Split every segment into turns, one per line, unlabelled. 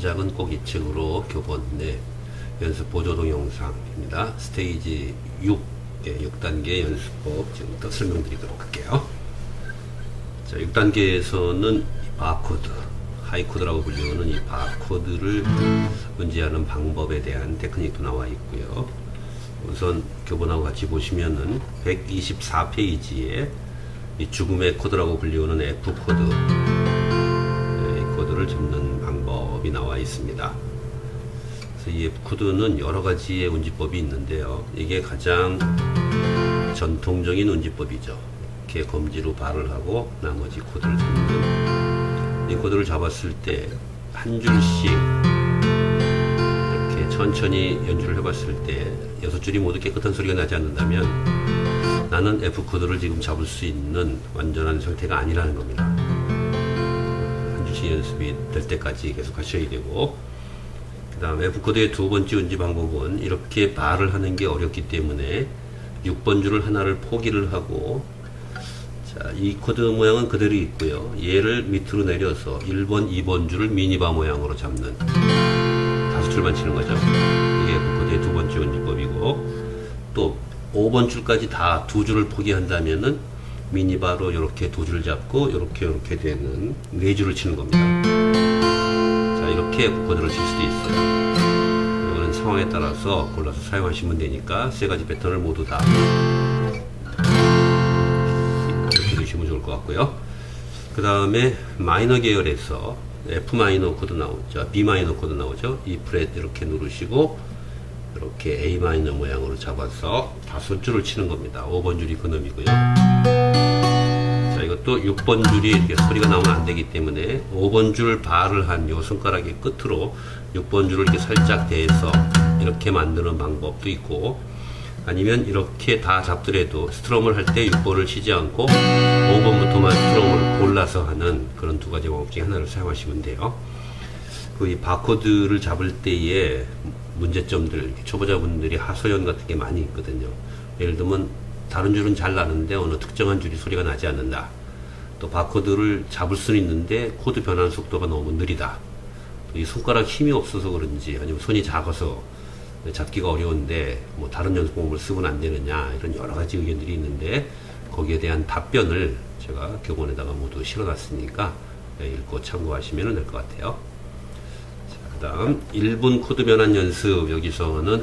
시작은 꼭 이 책으로 교본 연습 보조 동영상입니다. 스테이지 6, 6단계 연습법 지금부터 설명드리도록 할게요. 자, 6단계에서는 바코드, 하이코드라고 불리우는 이 바코드를 문제하는 방법에 대한 테크닉도 나와 있고요. 우선 교본하고 같이 보시면은 124페이지에 이 죽음의 코드라고 불리우는 F코드, 이 코드를 접는 방법이 나와 있습니다. 그래서 이 F코드는 여러가지의 운지법이 있는데요. 이게 가장 전통적인 운지법이죠. 이렇게 검지로 발을 하고 나머지 코드를 접는, 이 코드를 잡았을 때 한 줄씩 이렇게 천천히 연주를 해봤을 때 6줄이 모두 깨끗한 소리가 나지 않는다면 나는 F코드를 지금 잡을 수 있는 완전한 상태가 아니라는 겁니다. 한 줄씩 연습이 될 때까지 계속 하셔야 되고, 그 다음 F코드의 두 번째 운지 방법은 이렇게 발을 하는 게 어렵기 때문에 6번 줄을 하나를 포기를 하고, 자, 이 코드 모양은 그대로 있고요. 얘를 밑으로 내려서 1번, 2번 줄을 미니바 모양으로 잡는 5줄만 치는 거죠. 이게 F코드의 두 번째 운지법이고, 또 5번 줄까지 다 2줄을 포기한다면은 미니바로 이렇게 2줄을 잡고 이렇게 되는 4줄을 치는 겁니다. 자, 이렇게 F코드를 칠 수도 있어요. 이거는 상황에 따라서 골라서 사용하시면 되니까 세 가지 패턴을 모두 다 이렇게 두시면 좋을 것 같고요. 그 다음에 마이너 계열에서 F 마이너 코드 나오죠. B 마이너 코드 나오죠. E 프렛 이렇게 누르시고 이렇게 A 마이너 모양으로 잡아서 5줄을 치는 겁니다. 5번 줄이 그놈이고요. 자, 이것도 6번 줄이 이렇게 소리가 나오면 안 되기 때문에 5번 줄 발을 한 요 손가락의 끝으로 6번 줄을 이렇게 살짝 대서 이렇게 만드는 방법도 있고, 아니면 이렇게 다 잡더라도 스트럼을 할 때 6번을 치지 않고 5번부터만 스트럼을 골라서 하는 그런 두 가지 방법 중에 하나를 사용하시면 돼요. 이 바코드를 잡을 때의 문제점들, 초보자분들이 하소연 같은 게 많이 있거든요. 예를 들면 다른 줄은 잘 나는데 어느 특정한 줄이 소리가 나지 않는다. 또 바코드를 잡을 수는 있는데 코드 변환 속도가 너무 느리다. 이 손가락 힘이 없어서 그런지 아니면 손이 작아서 잡기가 어려운데 뭐 다른 연습법을 쓰면 안 되느냐, 이런 여러 가지 의견들이 있는데 거기에 대한 답변을 제가 교본에다가 모두 실어놨으니까 읽고 참고하시면 될 것 같아요. 그 다음 1분 코드 변환 연습, 여기서는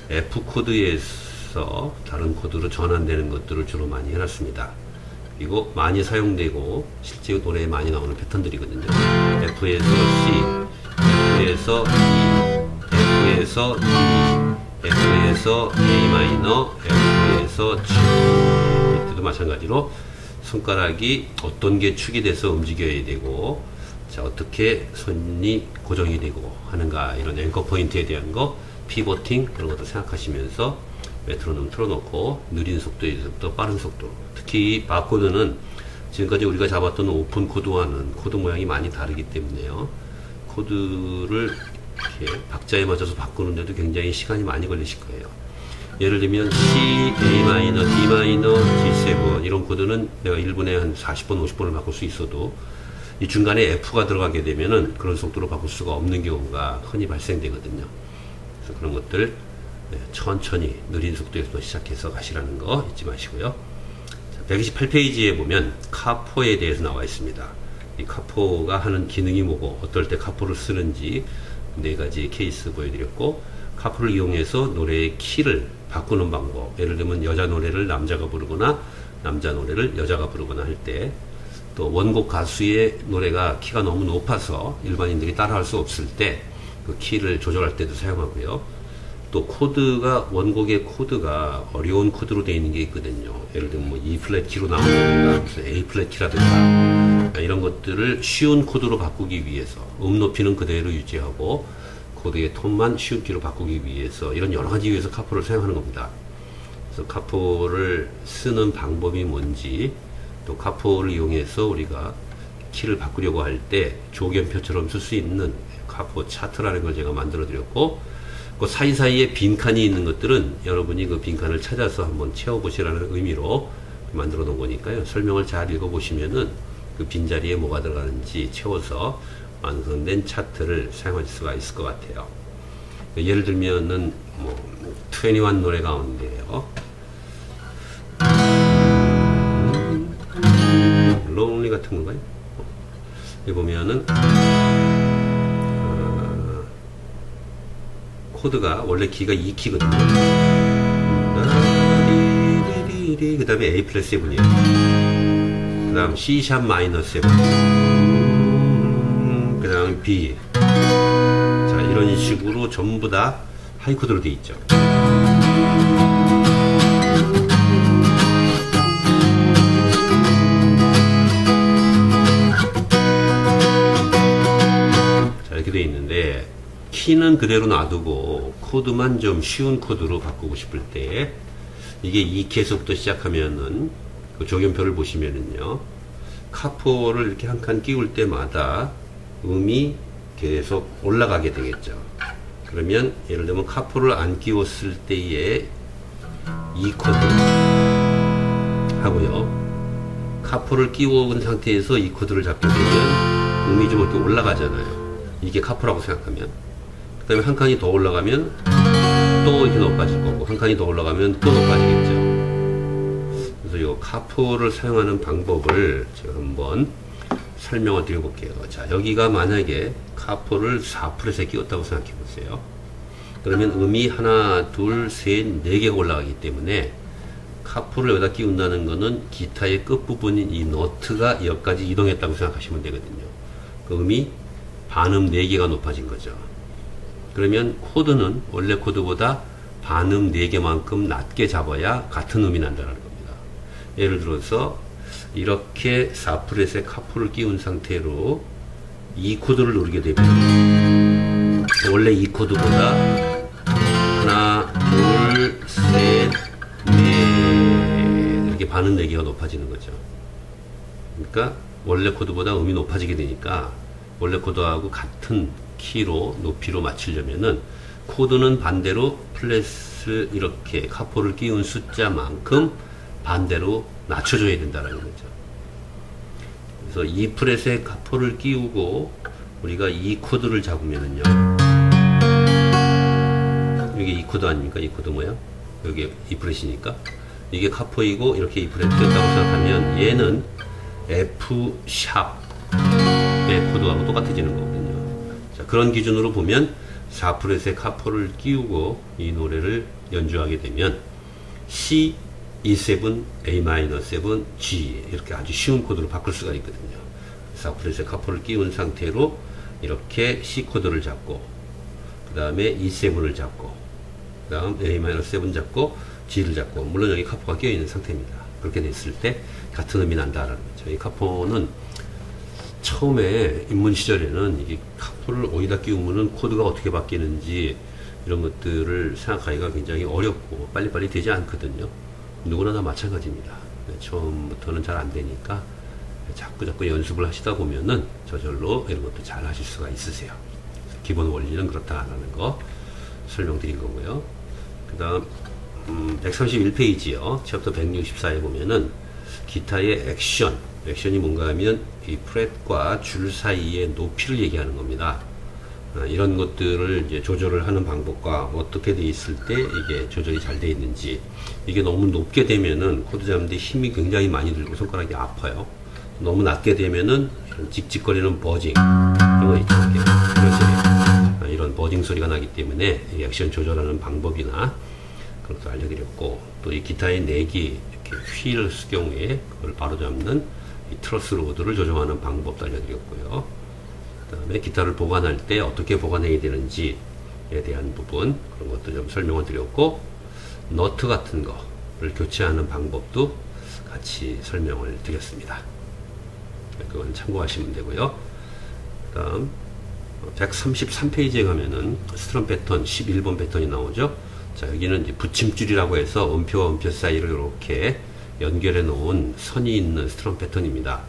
F코드에서 다른 코드로 전환되는 것들을 주로 많이 해놨습니다. 그리고 많이 사용되고 실제 노래에 많이 나오는 패턴들이거든요. F에서 C, F에서 E, F에서 E, F에서 A 마이너, F에서 G. 이때도 마찬가지로 손가락이 어떤 게 축이 돼서 움직여야 되고, 자, 어떻게 손이 고정이 되고 하는가, 이런 앵커 포인트에 대한 거, 피보팅, 그런 것도 생각하시면서 메트로놈 틀어놓고 느린 속도에서부터 빠른 속도, 특히 바코드는 지금까지 우리가 잡았던 오픈 코드와는 코드 모양이 많이 다르기 때문에요. 코드를 이렇게 박자에 맞춰서 바꾸는데도 굉장히 시간이 많이 걸리실 거예요. 예를 들면 C, A 마이너, D 마이너, G7 이런 코드는 내가 1분에 한 40번, 50번을 바꿀 수 있어도 이 중간에 F가 들어가게 되면은 그런 속도로 바꿀 수가 없는 경우가 흔히 발생되거든요. 그래서 그런 것들 천천히 느린 속도에서 시작해서 가시라는 거 잊지 마시고요. 128페이지에 보면 카포에 대해서 나와 있습니다. 이 카포가 하는 기능이 뭐고 어떨 때 카포를 쓰는지 4가지 케이스 보여드렸고, 카포를 이용해서 노래의 키를 바꾸는 방법, 예를 들면 여자 노래를 남자가 부르거나 남자 노래를 여자가 부르거나 할 때, 또 원곡 가수의 노래가 키가 너무 높아서 일반인들이 따라할 수 없을 때 그 키를 조절할 때도 사용하고요. 또 코드가, 원곡의 코드가 어려운 코드로 되어 있는 게 있거든요. 예를 들면 뭐 E 플랫 키로 나오는 무슨 A 플랫 키라든가 이런 것들을 쉬운 코드로 바꾸기 위해서 높이는 그대로 유지하고 코드의 톤만 쉬운 키로 바꾸기 위해서, 이런 여러 가지 위해서 카포를 사용하는 겁니다. 그래서 카포를 쓰는 방법이 뭔지, 또 카포를 이용해서 우리가 키를 바꾸려고 할 때 조견표처럼 쓸 수 있는 카포 차트라는 걸 제가 만들어 드렸고, 그 사이사이에 빈칸이 있는 것들은 여러분이 그 빈칸을 찾아서 한번 채워보시라는 의미로 만들어 놓은 거니까요. 설명을 잘 읽어보시면은 그 빈자리에 뭐가 들어가는지 채워서 완성된 차트를 사용하실 수가 있을 것 같아요. 예를 들면은 뭐 21 노래 가운데요, 론리 같은 건가요? 여기 보면은 코드가 원래 키가 2키거든요. 그 다음에 A 플러스 7이에요. 그 다음 C 샵 마이너 7, 그 다음 B. 자, 이런 식으로 전부 다 하이 코드로 되어 있죠. 자, 이렇게 되어 있는데, 키는 그대로 놔두고 코드만 좀 쉬운 코드로 바꾸고 싶을 때, 이게 2키에서부터 시작하면은 그 조견표를 보시면은요, 카포를 이렇게 한 칸 끼울 때마다 음이 계속 올라가게 되겠죠. 그러면 예를 들면 카포를 안 끼웠을 때의 2코드 하고요, 카포를 끼워온 상태에서 2코드를 잡게 되면 음이 좀 이렇게 올라가잖아요. 이게 카포라고 생각하면. 그 다음에 한 칸이 더 올라가면 또 이렇게 높아질 거고, 한 칸이 더 올라가면 또 높아지겠죠. 그래서 이 카포를 사용하는 방법을 제가 한번 설명을 드려볼게요. 자, 여기가 만약에 카포를 4프렛에 끼웠다고 생각해 보세요. 그러면 음이 하나, 둘, 셋, 네 개가 올라가기 때문에 카포를 여기다 끼운다는 거는 기타의 끝부분인 이 노트가 여기까지 이동했다고 생각하시면 되거든요. 그 음이 반음 4개가 높아진 거죠. 그러면 코드는 원래 코드보다 반음 4개만큼 낮게 잡아야 같은 음이 난다는 겁니다. 예를 들어서 이렇게 4프렛에 카포를 끼운 상태로 이 코드를 누르게 되면 원래 이 코드보다 하나, 둘, 셋, 넷 이렇게 반음 4개가 높아지는 거죠. 그러니까 원래 코드보다 음이 높아지게 되니까 원래 코드하고 같은 키로 높이로 맞추려면은 코드는 반대로 플랫을 이렇게 카포를 끼운 숫자만큼 반대로 낮춰줘야 된다는 거죠. 그래서 이 프렛에 카포를 끼우고 우리가 이 코드를 잡으면은요, 이게 이 코드 아닙니까? 이 코드 뭐야? 여기 이 프렛이니까 이게 카포이고 이렇게 이 프렛 꼈다고 생각하면 얘는 F 샵의 코드하고 똑같아지는 거거든요. 자, 그런 기준으로 보면 4프렛에 카포를 끼우고 이 노래를 연주하게 되면 C, E7, A-7, G 이렇게 아주 쉬운 코드로 바꿀 수가 있거든요. 4프렛에 카포를 끼운 상태로 이렇게 C 코드를 잡고 그 다음에 E7을 잡고 그 다음 A-7 잡고 G를 잡고, 물론 여기 카포가 끼어 있는 상태입니다. 그렇게 됐을 때 같은 음이 난다라는 거죠. 이 카포는 처음에 입문 시절에는 이게 카포를 어디다 끼우면은 코드가 어떻게 바뀌는지 이런 것들을 생각하기가 굉장히 어렵고 빨리빨리 되지 않거든요. 누구나 다 마찬가지입니다. 처음부터는 잘 안 되니까 자꾸 연습을 하시다 보면은 저절로 이런 것도 잘 하실 수가 있으세요. 기본 원리는 그렇다라는 거 설명드린 거고요. 그 다음 131페이지요. 챕터 164에 보면은 기타의 액션이 뭔가 하면 이 프렛과 줄 사이의 높이를 얘기하는 겁니다. 이런 것들을 이제 조절을 하는 방법과 어떻게 돼 있을 때 이게 조절이 잘 돼 있는지, 이게 너무 높게 되면은 코드 잡는데 힘이 굉장히 많이 들고 손가락이 아파요. 너무 낮게 되면은 이런 찍찍거리는 버징 이런 거 있죠. 이런, 이런 버징 소리가 나기 때문에 이 액션 조절하는 방법이나 그런 것도 알려드렸고, 또 이 기타의 내기 이렇게 휠을 쓸 경우에 그걸 바로 잡는 이 트러스 로드를 조정하는 방법도 알려드렸고요. 그 다음에 기타를 보관할 때 어떻게 보관해야 되는지에 대한 부분, 그런 것도 좀 설명을 드렸고, 너트 같은 거를 교체하는 방법도 같이 설명을 드렸습니다. 그건 참고하시면 되고요. 그 다음 133페이지에 가면은 스트럼 패턴 11번 패턴이 나오죠. 자, 여기는 이제 붙임줄이라고 해서 음표와 음표 사이를 이렇게 연결해 놓은 선이 있는 스트럼 패턴입니다.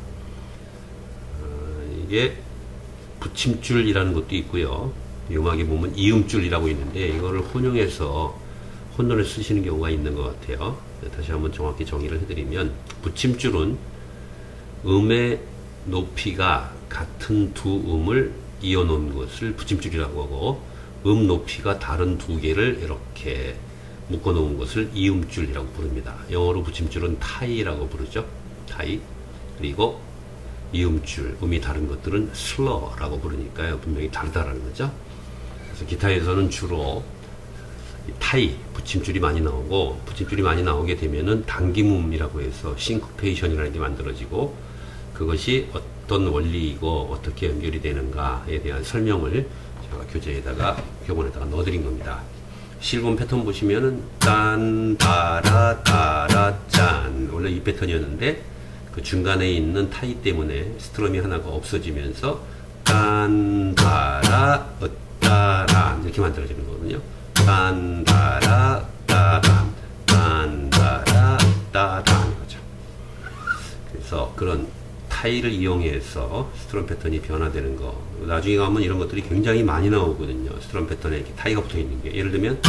이게 붙임줄이라는 것도 있고요. 음악에 보면 이음줄이라고 있는데 이거를 혼용해서 혼돈을 쓰시는 경우가 있는 것 같아요. 다시 한번 정확히 정의를 해드리면, 붙임줄은 음의 높이가 같은 두 음을 이어놓은 것을 붙임줄이라고 하고, 음 높이가 다른 두 개를 이렇게 묶어놓은 것을 이음줄이라고 부릅니다. 영어로 붙임줄은 타이라고 부르죠. 타이. 그리고 이음줄, 음이 다른 것들은 슬러라고 부르니까요. 분명히 다르다라는 거죠. 그래서 기타에서는 주로 타이, 붙임줄이 많이 나오고, 붙임줄이 많이 나오게 되면은 당김음이라고 해서 싱크페이션이라는 게 만들어지고, 그것이 어떤 원리이고 어떻게 연결이 되는가에 대한 설명을 제가 교재에다가, 교본에다가 넣어드린 겁니다. 실본 패턴 보시면은 딴, 따라, 따라, 짠. 원래 이 패턴이었는데, 그 중간에 있는 타이 때문에 스트럼이 하나가 없어지면서 딴, 따라, 따라 이렇게 만들어지는 거거든요. 딴, 따라, 따람, 딴, 따라, 따람 거죠. 그래서 그런 타이를 이용해서 스트럼 패턴이 변화되는 거, 나중에 가면 이런 것들이 굉장히 많이 나오거든요. 스트럼 패턴에 이렇게 타이가 붙어 있는 게, 예를 들면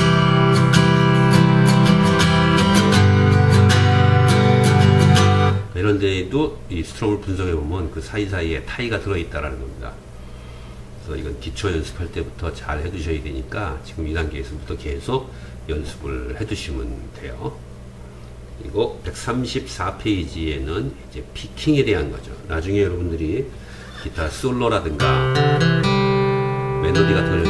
이런 데에도 이 스트럼을 분석해 보면 그 사이사이에 타이가 들어있다라는 겁니다. 그래서 이건 기초 연습할 때부터 잘 해두셔야 되니까 지금 2단계에서부터 계속 연습을 해두시면 돼요. 그리고 134페이지에는 이제 피킹에 대한 거죠. 나중에 여러분들이 기타 솔로라든가 멜로디 같은 걸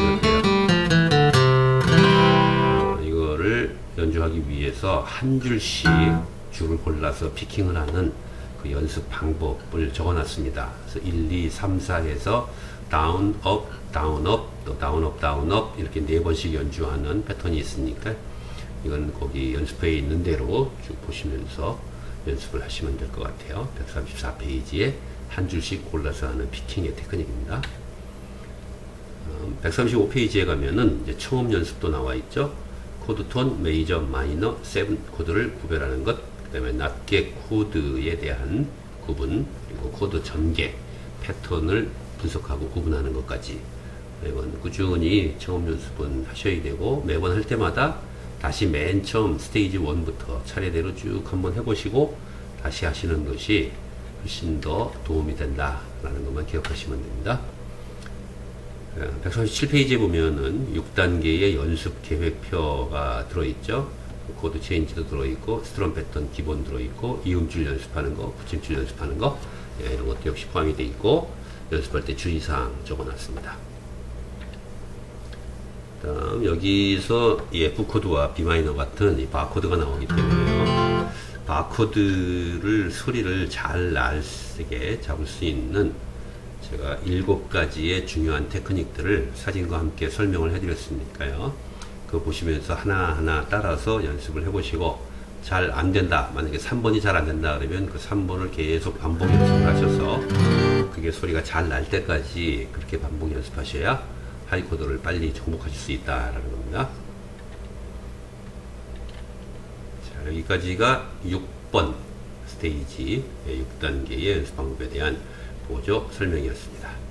연주해요. 이거를 연주하기 위해서 한 줄씩 줄을 골라서 피킹을 하는 그 연습 방법을 적어 놨습니다. 그래서 1, 2, 3, 4 해서 다운, 업, 다운, 업, 또 다운, 업, 다운, 업 이렇게 4번씩 연주하는 패턴이 있으니까 이건 거기 연습회에 있는 대로 쭉 보시면서 연습을 하시면 될 것 같아요. 134페이지에 한 줄씩 골라서 하는 피킹의 테크닉입니다. 135페이지에 가면은 이제 처음 연습도 나와 있죠. 코드 톤, 메이저, 마이너, 세븐 코드를 구별하는 것, 그 다음에 낱개 코드에 대한 구분, 그리고 코드 전개, 패턴을 분석하고 구분하는 것까지 매번 꾸준히 처음 연습은 하셔야 되고, 매번 할 때마다 다시 맨 처음 스테이지 1부터 차례대로 쭉 한번 해보시고 다시 하시는 것이 훨씬 더 도움이 된다라는 것만 기억하시면 됩니다. 137페이지에 보면은 6단계의 연습 계획표가 들어있죠. 코드 체인지도 들어있고, 스트럼 패턴 기본 들어있고, 이음줄 연습하는 거, 붙임줄 연습하는 거, 이런 것도 역시 포함이 되어 있고, 연습할 때 주의사항 적어놨습니다. 다음 여기서 이 F 코드와 B 마이너 같은 이 바코드가 나오기 때문에요. 바코드를 소리를 잘 날게 잡을 수 있는 제가 7가지의 중요한 테크닉들을 사진과 함께 설명을 해드렸으니까요. 그거 보시면서 하나하나 따라서 연습을 해보시고, 잘 안된다, 만약에 3번이 잘 안된다 그러면 그 3번을 계속 반복 연습을 하셔서 그게 소리가 잘 날 때까지 그렇게 반복 연습하셔야 하이 코드를 빨리 정복하실 수 있다라는 겁니다. 자, 여기까지가 6번 스테이지 6단계의 연습 방법에 대한 보조 설명이었습니다.